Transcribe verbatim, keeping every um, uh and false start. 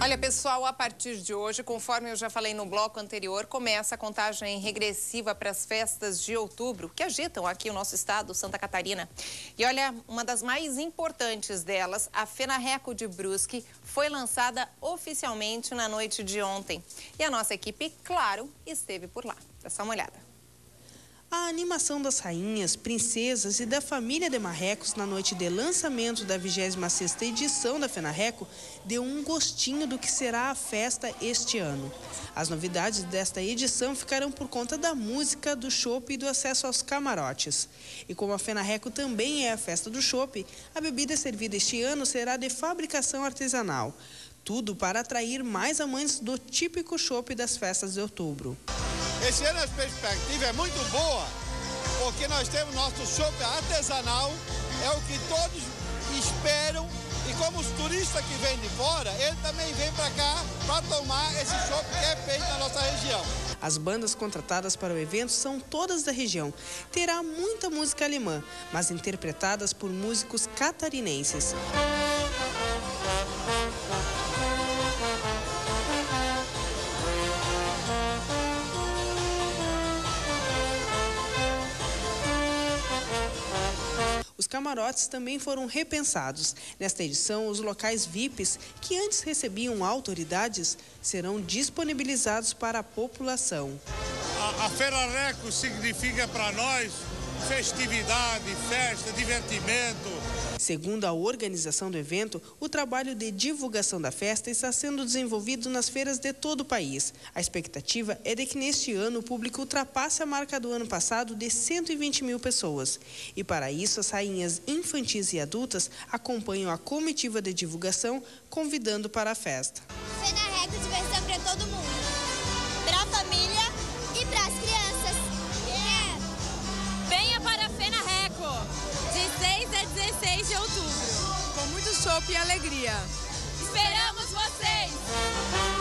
Olha, pessoal, a partir de hoje, conforme eu já falei no bloco anterior, começa a contagem regressiva para as festas de outubro, que agitam aqui o nosso estado, Santa Catarina. E olha, uma das mais importantes delas, a FENARRECO de Brusque, foi lançada oficialmente na noite de ontem. E a nossa equipe, claro, esteve por lá. Dá só uma olhada. A animação das rainhas, princesas e da família de Marrecos na noite de lançamento da vigésima sexta edição da FENARRECO deu um gostinho do que será a festa este ano. As novidades desta edição ficarão por conta da música, do chopp e do acesso aos camarotes. E como a FENARRECO também é a festa do chopp, a bebida servida este ano será de fabricação artesanal. Tudo para atrair mais amantes do típico chopp das festas de outubro. Esse ano a perspectiva é muito boa, porque nós temos nosso chopp artesanal, é o que todos esperam, e como os turistas que vêm de fora, ele também vem para cá para tomar esse chopp que é feito na nossa região. As bandas contratadas para o evento são todas da região. Terá muita música alemã, mas interpretadas por músicos catarinenses. Os camarotes também foram repensados. Nesta edição, os locais V I Ps, que antes recebiam autoridades, serão disponibilizados para a população. A, a FENARRECO significa para nós festividade, festa, divertimento. Segundo a organização do evento, o trabalho de divulgação da festa está sendo desenvolvido nas feiras de todo o país. A expectativa é de que neste ano o público ultrapasse a marca do ano passado de cento e vinte mil pessoas. E para isso, as rainhas infantis e adultas acompanham a comitiva de divulgação, convidando para a festa. FENARRECO, diversão para todo mundo, para a família e para as crianças. Yeah. Venha para a FENARRECO, de seis a dezesseis de outubro. Com muito chopp e alegria. Esperamos vocês!